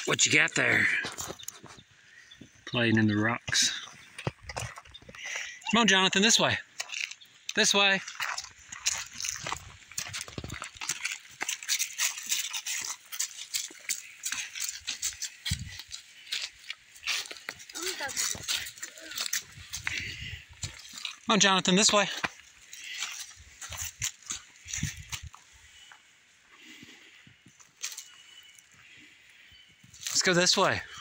What you got there? Playing in the rocks. Come on, Jonathan, this way. This way. Come on, Jonathan, this way. Let's go this way.